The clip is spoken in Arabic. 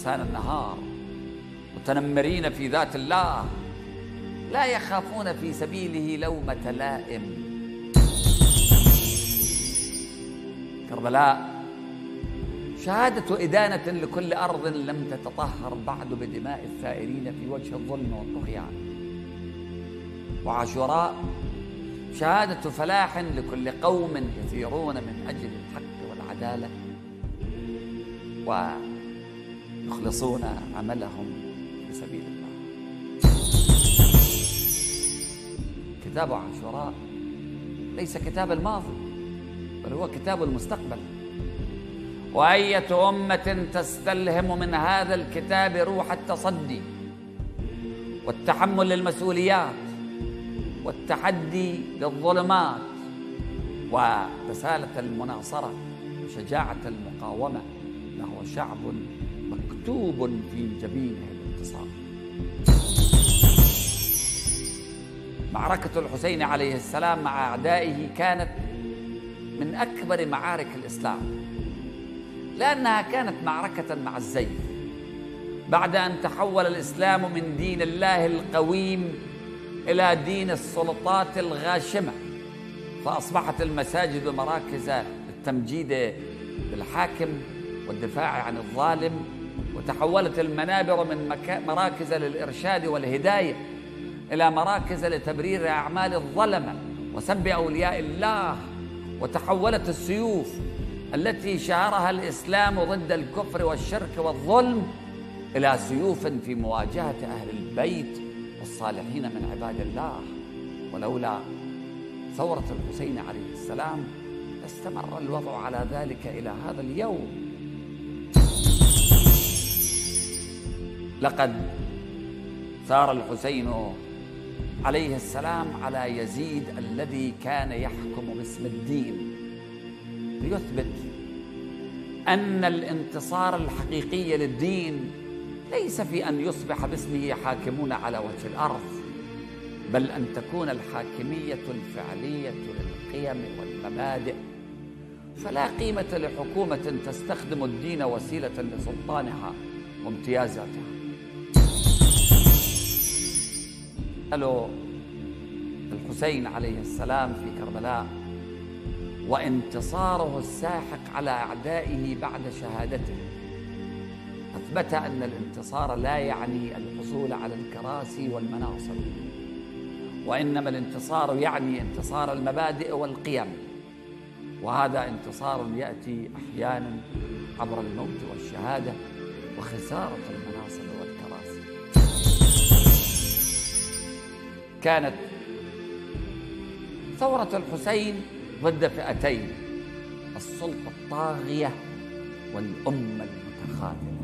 فرسان النهار متنمرين في ذات الله، لا يخافون في سبيله لومة لائم. كربلاء شهادة إدانة لكل أرض لم تتطهر بعد بدماء الثائرين في وجه الظلم والطغيان. وعاشوراء شهادة فلاح لكل قوم يثيرون من أجل الحق والعدالة ويخلصون عملهم في سبيل الله. كتاب عاشوراء ليس كتاب الماضي، بل هو كتاب المستقبل. وأية أمة تستلهم من هذا الكتاب روح التصدي والتحمل للمسؤوليات والتحدي للظلمات ورسالة المناصرة وشجاعة المقاومة، فهو شعب مكتوب في جبينه الانتصار. معركة الحسين عليه السلام مع أعدائه كانت من أكبر معارك الإسلام، لأنها كانت معركة مع الزيف. بعد أن تحول الإسلام من دين الله القويم إلى دين السلطات الغاشمة، فأصبحت المساجد مراكز للتمجيد بالحاكم والدفاع عن الظالم، وتحولت المنابر من مراكز للإرشاد والهداية إلى مراكز لتبرير أعمال الظلمة وسب أولياء الله. وتحولت السيوف التي شهرها الإسلام ضد الكفر والشرك والظلم إلى سيوف في مواجهة أهل البيت والصالحين من عباد الله. ولولا ثورة الحسين عليه السلام لاستمر الوضع على ذلك إلى هذا اليوم. لقد ثار الحسين عليه السلام على يزيد الذي كان يحكم باسم الدين، ليثبت أن الانتصار الحقيقي للدين ليس في أن يصبح باسمه حاكمون على وجه الأرض، بل أن تكون الحاكمية الفعلية للقيم والمبادئ. فلا قيمة لحكومة تستخدم الدين وسيلة لسلطانها وامتيازاتها. قالوا الحسين عليه السلام في كربلاء وانتصاره الساحق على أعدائه بعد شهادته أثبت أن الانتصار لا يعني الحصول على الكراسي والمناصب، وإنما الانتصار يعني انتصار المبادئ والقيم، وهذا انتصار يأتي أحيانا عبر الموت والشهادة وخسارة المناصب والكراسي. كانت ثورة الحسين ضد فئتين: السلطة الطاغية والأمة المتخاذلة.